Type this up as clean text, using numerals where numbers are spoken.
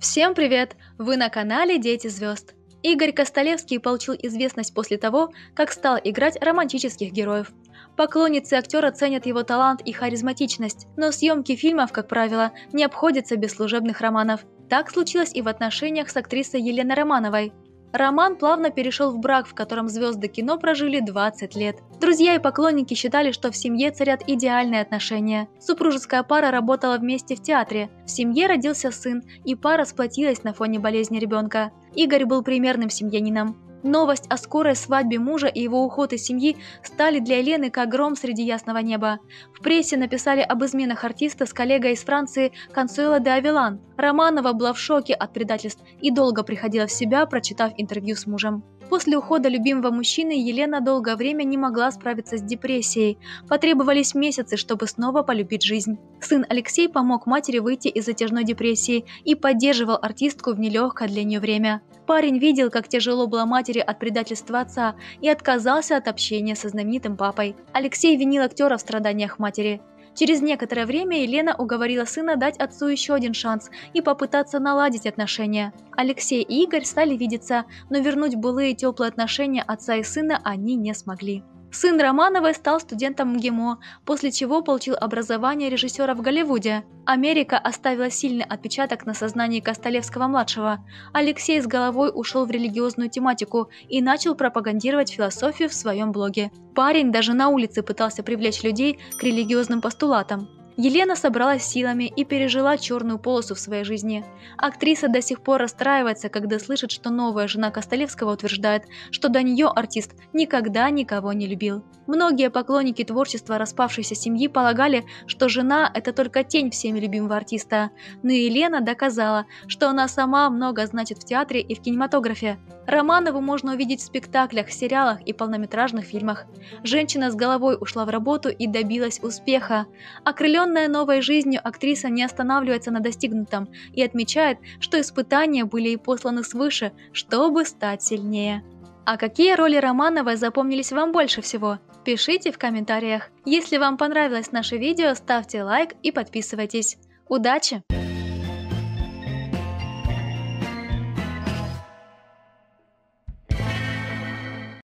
Всем привет! Вы на канале Дети звезд. Игорь Костолевский получил известность после того, как стал играть романтических героев. Поклонницы актера ценят его талант и харизматичность, но съемки фильмов, как правило, не обходятся без служебных романов. Так случилось и в отношениях с актрисой Еленой Романовой. Роман плавно перешел в брак, в котором звезды кино прожили 20 лет. Друзья и поклонники считали, что в семье царят идеальные отношения. Супружеская пара работала вместе в театре, в семье родился сын, и пара сплотилась на фоне болезни ребенка. Игорь был примерным семьянином. Новость о скорой свадьбе мужа и его уход из семьи стали для Елены как гром среди ясного неба. В прессе написали об изменах артиста с коллегой из Франции Консуэло де Авилан. Романова была в шоке от предательств и долго приходила в себя, прочитав интервью с мужем. После ухода любимого мужчины Елена долгое время не могла справиться с депрессией. Потребовались месяцы, чтобы снова полюбить жизнь. Сын Алексей помог матери выйти из затяжной депрессии и поддерживал артистку в нелегкое для нее время. Парень видел, как тяжело было матери от предательства отца и отказался от общения со знаменитым папой. Алексей винил актера в страданиях матери. Через некоторое время Елена уговорила сына дать отцу еще один шанс и попытаться наладить отношения. Алексей и Игорь стали видеться, но вернуть былые теплые отношения отца и сына они не смогли. Сын Романовой стал студентом МГИМО, после чего получил образование режиссера в Голливуде. Америка оставила сильный отпечаток на сознании Костолевского-младшего. Алексей с головой ушел в религиозную тематику и начал пропагандировать философию в своем блоге. Парень даже на улице пытался привлечь людей к религиозным постулатам. Елена собралась силами и пережила черную полосу в своей жизни. Актриса до сих пор расстраивается, когда слышит, что новая жена Костолевского утверждает, что до нее артист никогда никого не любил. Многие поклонники творчества распавшейся семьи полагали, что жена – это только тень всеми любимого артиста. Но Елена доказала, что она сама много значит в театре и в кинематографе. Романову можно увидеть в спектаклях, сериалах и полнометражных фильмах. Женщина с головой ушла в работу и добилась успеха. Окрыленная новой жизнью, актриса не останавливается на достигнутом и отмечает, что испытания были ей посланы свыше, чтобы стать сильнее. А какие роли Романовой запомнились вам больше всего? Пишите в комментариях. Если вам понравилось наше видео, ставьте лайк и подписывайтесь. Удачи!